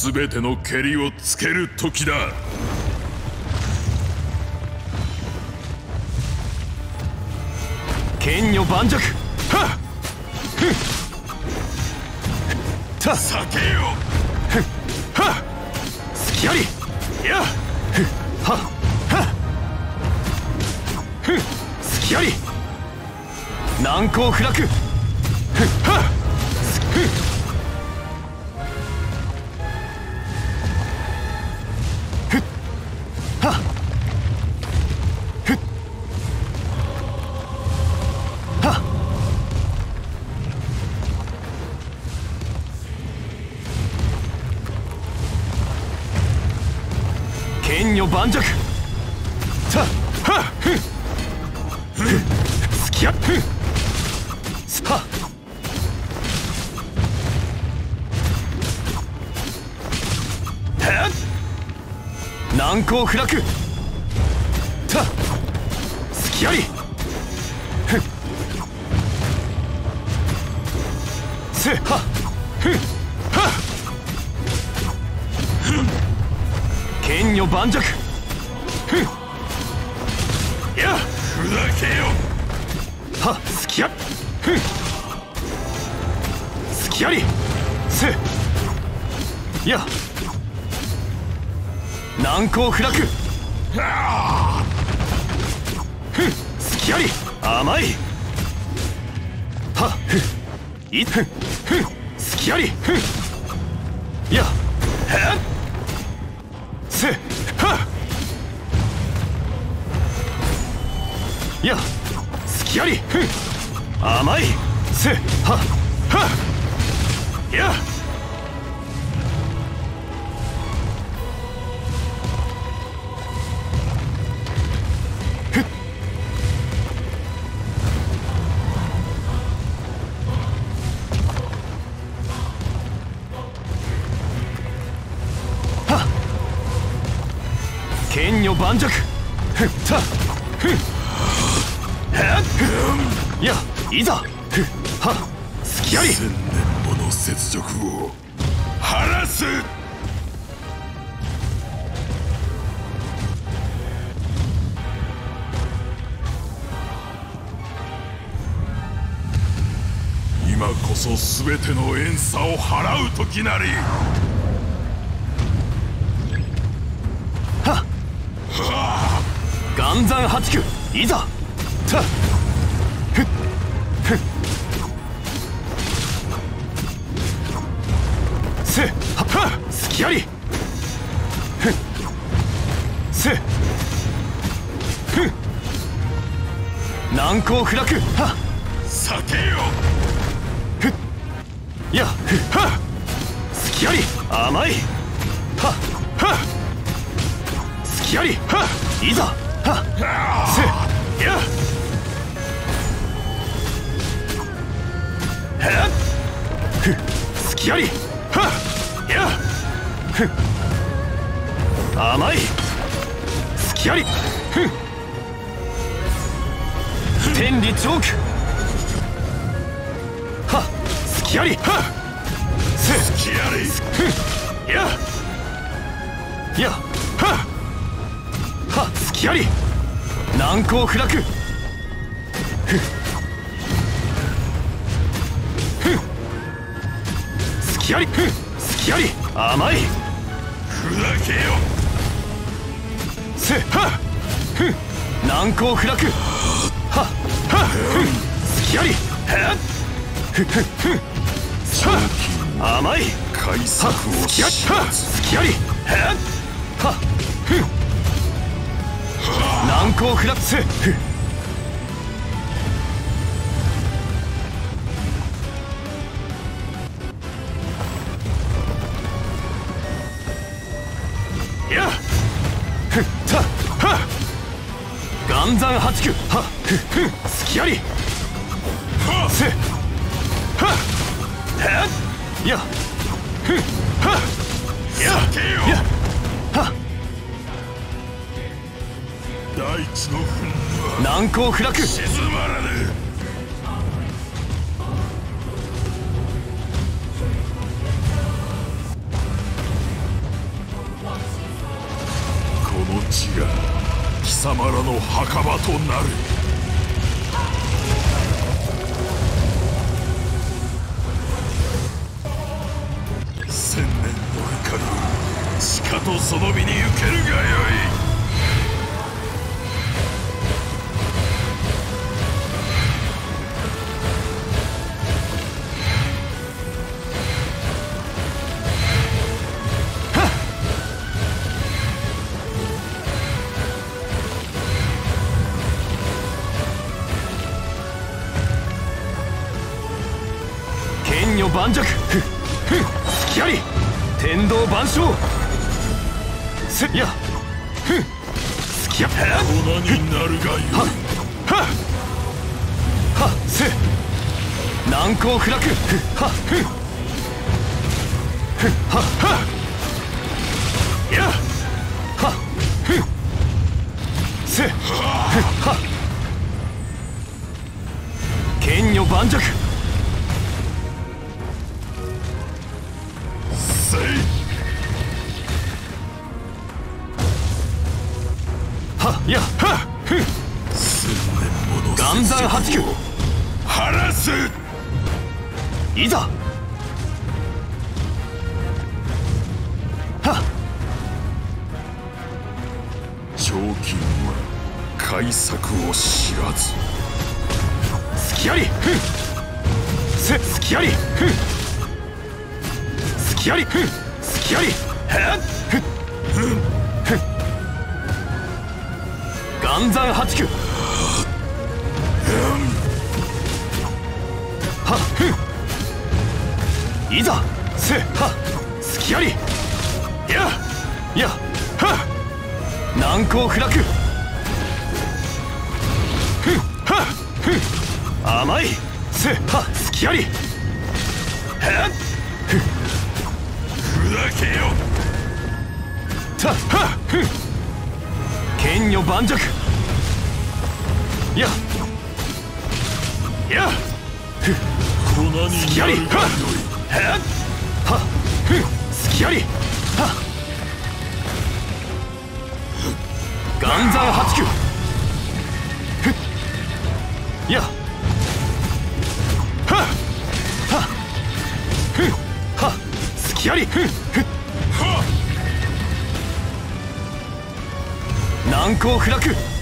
全てのけりをつける時だ。 剣女盤石。はっ避けよ。 はっ隙あり。やっはっはっ隙あり。難攻不落。はっ剣女盤石。さはっ隙あっさっ難攻不落。さっ隙あり。せはっはっ剣女盤石。やっ砕けよ。 はっ隙あり。隙あり。せやっ難攻不落。隙あり。甘い。はっいっ隙あり。やっはっせはっやっ隙あり。甘い。せはっはっやっ剣女盤石。たやいざ。は隙あり。 千年もの雪辱を晴らす。今こそ全ての怨嗟を払う時なり。 岩山八九いざ。たせはっ隙あり。せ難攻不落。は避けよ。 やは隙あり。甘い。は隙あり。いざ。はせやは隙あり。はや甘い。隙あり。天理チョーク。は隙あり。はせ隙あり。 ややは隙あり。難攻不落。隙あり。隙あり。甘い。 砕けよ。 せは難攻不落。は隙あり。甘い。 改作を隙あり。隙あり。は難攻不落。せやたは岩山八九。は隙あり。せはやはややは大地の憤怒は難攻不落。 静まらぬ。 この地が貴様らの墓場となる。千年の怒り、しかとその身に受けるがよい。 剣女盤石、隙あり天道万象、せや隙あ粉になるがよい。 はせ難攻不落、はやはせは剣女盤石、 せいはやは千年もの岩山八九、 晴らす。 いざは彫金は改作を知らず。 隙ありせ隙あり隙あり隙あり岩山八九、はいざせは隙ありやは難攻不落、甘いせは隙あり砕けよ。 たは剣女盤石、や粉になるがよい。 は隙ありは岩山八九、やは隙あり難攻不落、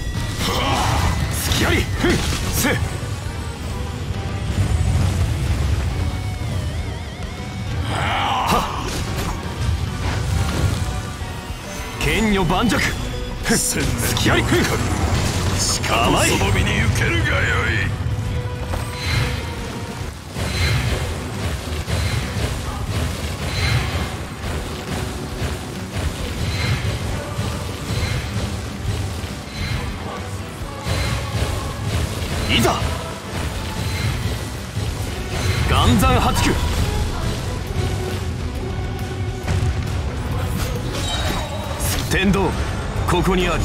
隙ありせ剣女盤石、 千年隙ありしかもその身に受けるがよい。いざ岩山八九、天道ここにあり、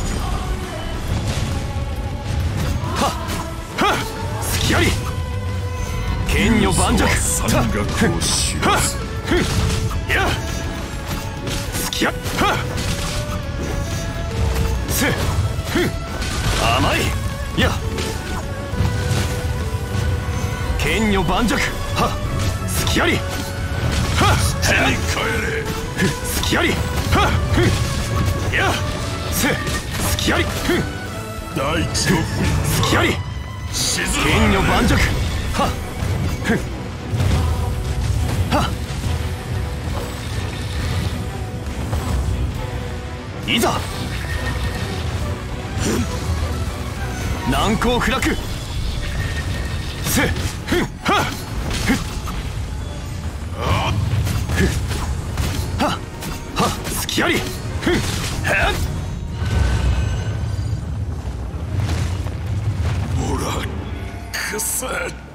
隙あり剣女盤石、 山岳を知らず。 や隙あせ甘いや剣女盤石、隙あり手に帰れ。 隙ありやせ隙あり大地の隙あり沈剣女盤石、いざ難攻不落、せ隙ありもらくせ。